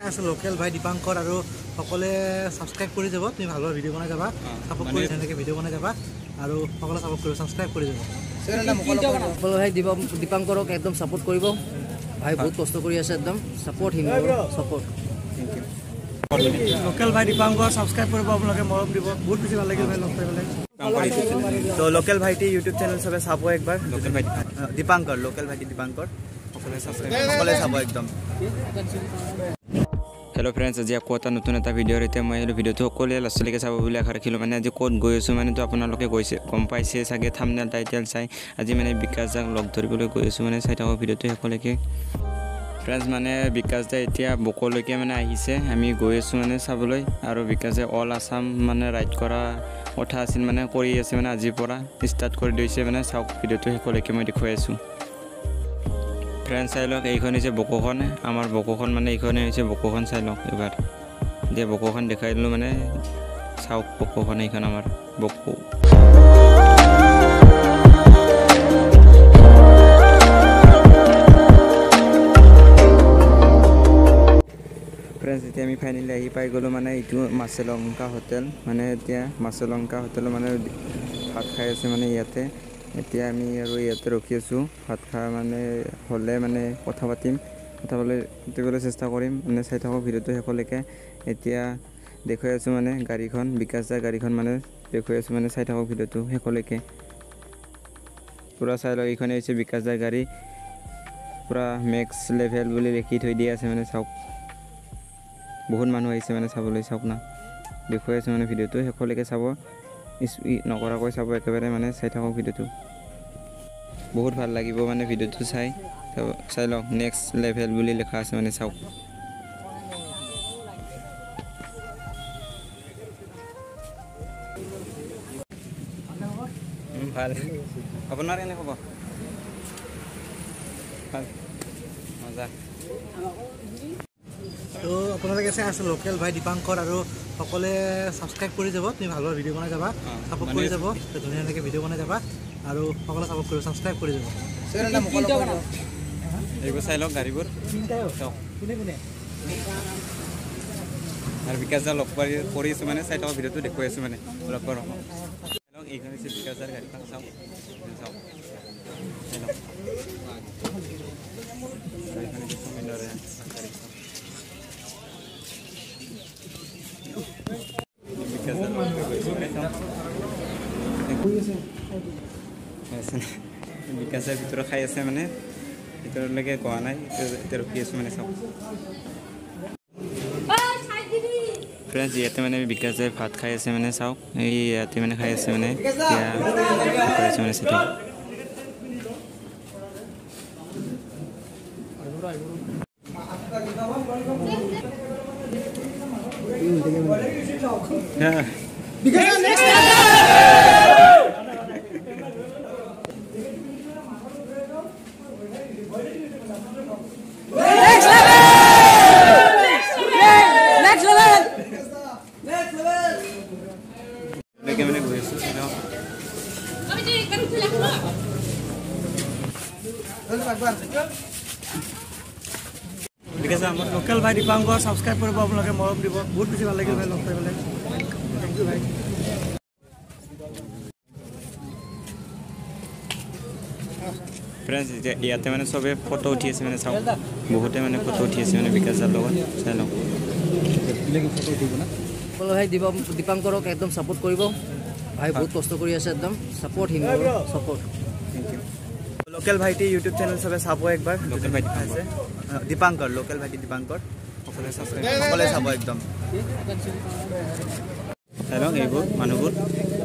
আছে লোকেল ভাই দীপাঙ্কৰ আৰু সকলে সাবস্ক্ৰাইব কৰি যাব তুমি ভাল ভাল ভিডিও বনাই যাবা সাপোৰ্ট কৰি এনেকৈ ভিডিও বনাই যাবা আৰু সকলে সাপোৰ্ট কৰি সাবস্ক্ৰাইব কৰি যাব সকলো ভাই দীপাঙ্কৰক একদম সাপোৰ্ট কৰিব ভাই বহুত কষ্ট কৰি আছে একদম সাপোৰ্ট হিম সাপোৰ্ট লোকেল ভাই দীপাঙ্কৰ সাবস্ক্ৰাইব কৰিব আপোনালোকে মৰম দিব বহুত বেছি ভাল লাগিল ভাই লগ পাই পেলাই तो लोकल भाईटी यूट्यूब चैनल सब चाबो एक बार लोकल भाई दीपांकर लोकल भाईटी दीपांकर সকলে চাব একদম हेलो फ्रेंड्स आज आपको এটা নতুন এটা ভিডিও ৰেতে মই এই ভিডিওটো সকলোৱে লাষ্টলৈকে চাব বুলি আশা ৰাখিলোঁ মানে আজি ক'ত গৈ আছোঁ মানে তো আপোনালোকে গৈছে গম পাইছে চাগে থাম্বনেল টাইটেল চাই আজি মানে বিকাশ দাক লগ ধৰিবলৈ গৈ আছোঁ মানে চাই থাকক ভিডিওটো সকলোকে फ्रेंड्स माने विकास दा এতিয়া বকলৈকে মানে আহিছে আমি গৈ আছোঁ মানে চাবলৈ আৰু বিকাশে অল আসাম মানে ৰাইড কৰা কথা আছিল মানে কৰি আছে মানে আজিৰ পৰা ষ্টাৰ্ট কৰি দিছে মানে চাওক ভিডিওটো সকলোকে মই দেখুৱাই আছোঁ फ्रेंड्स চাই লওক এইখন হৈছে বকখন আমাৰ বকখন মানে এইখনে হৈছে বকখন চাই লওক এবাৰ যে বকখন দেখাই দিলোঁ মানে চাওক বকখন এইখন আমাৰ বকো फ्रेंड्स এতিয়া আমি ফাইনালি আহি পাই গলো মানে এইটো মাছলংকা হোটেল মানে এতিয়া মাছলংকা হোটেল মানে ভাত খাই আছে মানে ইয়াতে এতিয়া আমি আৰু ইয়াতে ৰখি আছোঁ ভাত খা মানে হলে মানে কথা পাতিবলৈ চেষ্টা কৰিম মানে চাই থাকক ভিডিওটো শেষলৈকে এতিয়া দেখুৱাই আছোঁ মানে গাড়ীখন বিকাশ দাৰ গাড়ীখন মানে দেখুৱাই আছোঁ মানে চাই থাকক ভিডিওটো শেষলৈকে পুৰা চাই লওক এইখনে হৈছে বিকাশ দাৰ গাড়ী পুৰা মেক্স লেভেল বুলি লিখি থৈ দিয়া আছে মানে চাওক বহুত মানুহ আহিছে মানে চাবলৈ চাওক না দেখুৱাই আছোঁ মানে ভিডিওটো শেষলৈকে চাব নকৰাকৈ চাব একেবাৰে মানে চাই থাকক ভিডিওটো বহুত ভাল লাগিব মানে ভিডিওটো চাই লওক নেক্সট লেভেল বুলি লিখা আছে মানে চাওক ভাল আপোনাৰ কেনে খবৰ ভাল মজা তো আপোনালোকে চাই আছে লোকেল ভাই দীপাঙ্কৰ আৰু সকলে সাবস্ক্ৰাইব কৰি যাব তুমি ভাল ভাল ভিডিও বনাই যাবা সাপোৰ্ট কৰি যাব ধুনীয়া ধুনীয়া ভিডিও বনাই যাবা আৰু সকলে সাপোৰ্ট কৰি সাবস্ক্ৰাইব কৰি যাব এইবোৰ চাই লওক গাড়ীবোৰ আৰু বিকাশ দা লগ কৰি আছোঁ মানে চাই থকা ভিডিওটো দেখুৱাই আছোঁ মানে লগ কৰক এইখন হৈছে বিকাশ দাৰ গাড়ীখন চাওক চাওক বিকাশৰ ভিতৰত খাই আছে মানে ভিতৰলৈকে কোৱা নাই এতিয়া ৰখি আছোঁ মানে চাওক ফ্ৰেণ্ডছ ইয়াতে মানে বিকাশে ভাত খাই আছে মানে চাওক এই ইয়াতে মানে খাই আছে মানে এতিয়া খাই আছে মানে চাওক লোকেল ভাই দীপাঙ্কৰ সাবস্ক্ৰাইব কৰিব আপোনালোকে মৰম দিব বহুত বেছি ভাল লাগিল ভাই লগ পাই পেলাই থেংক ইউ ভাই फ्रेंड्स ইয়াতে মানে সবে ফটো উঠি আছে মানে চাওক বহুতে মানে ফটো উঠি আছে মানে বিকাশ দাৰ লগত চাই লওক সকলো ভাই দীপাঙ্কৰক একদম সাপোৰ্ট কৰিব ভাই বহুত কষ্ট কৰি আছে একদম সাপোৰ্ট হিম সাপোৰ্ট लोकल भाईटी यूट्यूब चैनल सब चाबो एक बार लोकल भाईटी আছে दीपांकर लोकल भाईटी दीपांकर সকলে চাব একদম চাই লওক এইবোৰ মানুহবোৰ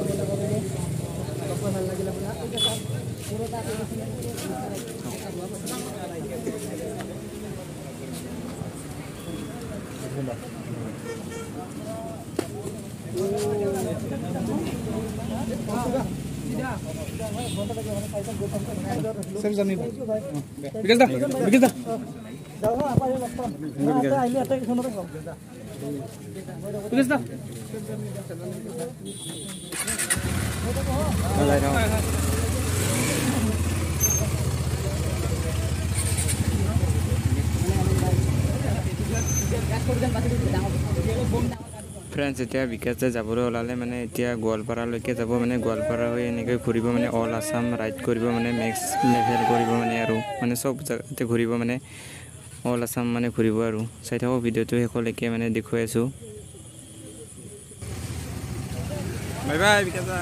বিকাশ দা যাও আপা এই লগ পাম আইলে এটা ফোনতে কম বিকাশ দা ফ্ৰেণ্ডছ এতিয়া বিকাশে যাবলৈ ওলালে মানে এতিয়া গোৱালপাৰালৈকে যাব মানে গোৱালপাৰা হৈ এনেকৈ ঘূৰিব মানে অল আছাম ৰাইড কৰিব মানে নেক্সট লেভেল কৰিব মানে আৰু মানে চব জেগাতে ঘূৰিব মানে অল আছাম মানে ঘূৰিব আৰু চাই থাকক ভিডিঅ'টো শেষলৈকে মানে দেখুৱাই আছোঁ বাই বাই বিকাশা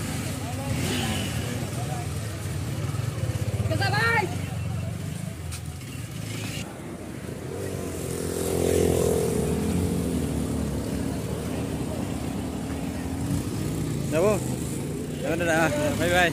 যাব দাদা বাই বাই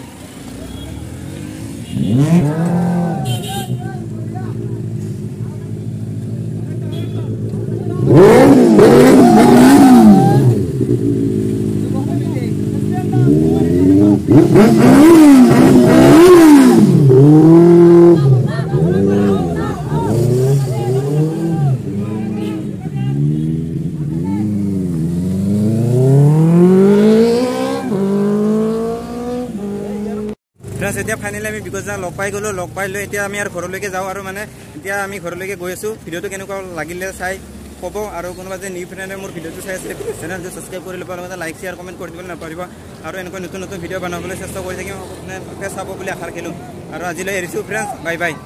ফ্ৰেণ্ডছ এতিয়া ফাইনেলি আমি বিকজ লগ পাই গ'লোঁ লগ পাই লৈ এতিয়া আমি আৰু ঘৰলৈকে যাওঁ আৰু মানে এতিয়া আমি ঘৰলৈকে গৈ আছোঁ ভিডিঅ'টো কেনেকুৱা লাগিলে চাই ক'ব আৰু কোনোবা যে নিউ ফ্ৰেণ্ডে মোৰ ভিডিঅ'টো চাই আছে চেনেলটো ছাবস্ক্ৰাইব কৰি ল'ব লগতে লাইক শ্বেয়াৰ কমেণ্ট কৰি দিবলৈ নাপাহৰিব আৰু এনেকৈ নতুন নতুন ভিডিঅ' বনাবলৈ চেষ্টা কৰি থাকিম আপোনালোকে চাব বুলি আশা ৰাখিলোঁ আৰু আজিলৈ এৰিছোঁ friends bye bye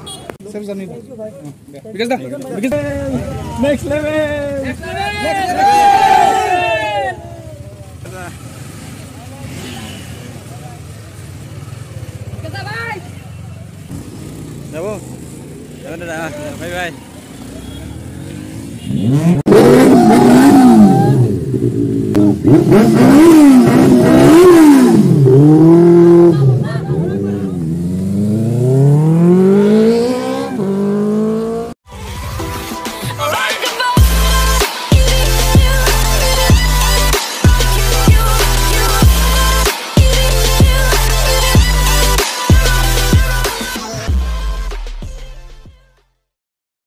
next level যাব দাদা বাই বাই